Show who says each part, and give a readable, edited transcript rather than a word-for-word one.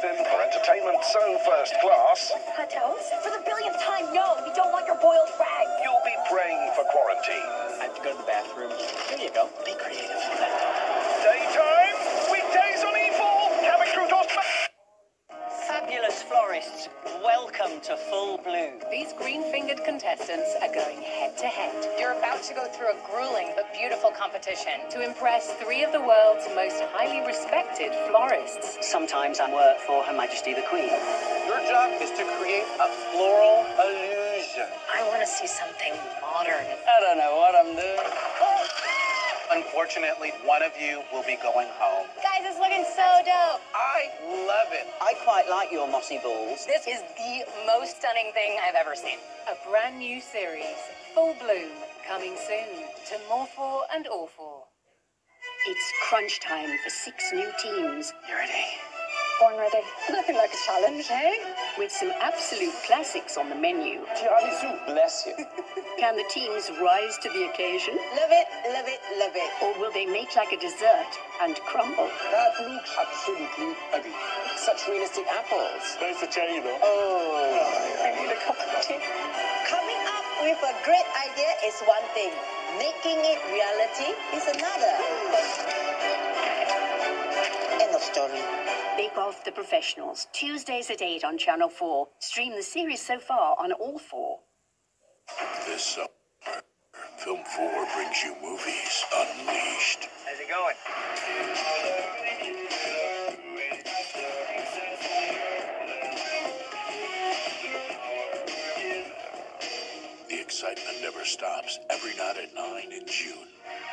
Speaker 1: Hilton for entertainment so first class,
Speaker 2: Hotels? For the billionth time, no! We don't want your boiled rag!
Speaker 1: you'll be praying for quarantine.
Speaker 3: I have to go to the bathroom. There you go. Be creative.
Speaker 1: Daytime, weekdays on E4, cabin crew doors.
Speaker 4: Fabulous florists, welcome to Full Bloom.
Speaker 5: These green-fingered contestants are going head-to-head
Speaker 6: You're about to go through a grueling but beautiful competition.
Speaker 5: to impress three of the world's most highly respected florists.
Speaker 4: Sometimes I work for Her Majesty the Queen.
Speaker 3: Your job is to create a floral illusion.
Speaker 6: I want to see something modern.
Speaker 4: I don't know what I'm doing.
Speaker 3: Unfortunately, one of you will be going home.
Speaker 6: Guys, it's looking so dope.
Speaker 3: I love it.
Speaker 4: I quite like your mossy balls.
Speaker 6: This is the most stunning thing I've ever seen.
Speaker 5: A brand new series, Full Bloom, coming soon to More4 and All4.
Speaker 4: It's crunch time for 6 new teams.
Speaker 3: You ready?
Speaker 6: Born ready. Nothing like a challenge, eh?
Speaker 4: With some absolute classics on the menu.
Speaker 3: Tiramisu. Bless you.
Speaker 4: Can the teams rise to the occasion?
Speaker 6: Love it, love it, love it.
Speaker 4: Or will they make like a dessert and crumble?
Speaker 3: That looks absolutely ugly. Such realistic apples.
Speaker 1: There's the cherry though.
Speaker 3: Oh, I need a cup of tea.
Speaker 7: Coming up with a great idea is one thing. Making it reality is another. End of story.
Speaker 4: Bake Off the Professionals, Tuesdays at 8 on Channel 4. Stream the series so far on All4.
Speaker 1: This summer, Film 4 brings you movies unleashed.
Speaker 3: How's it going?
Speaker 1: The excitement never stops every night at 9 in June.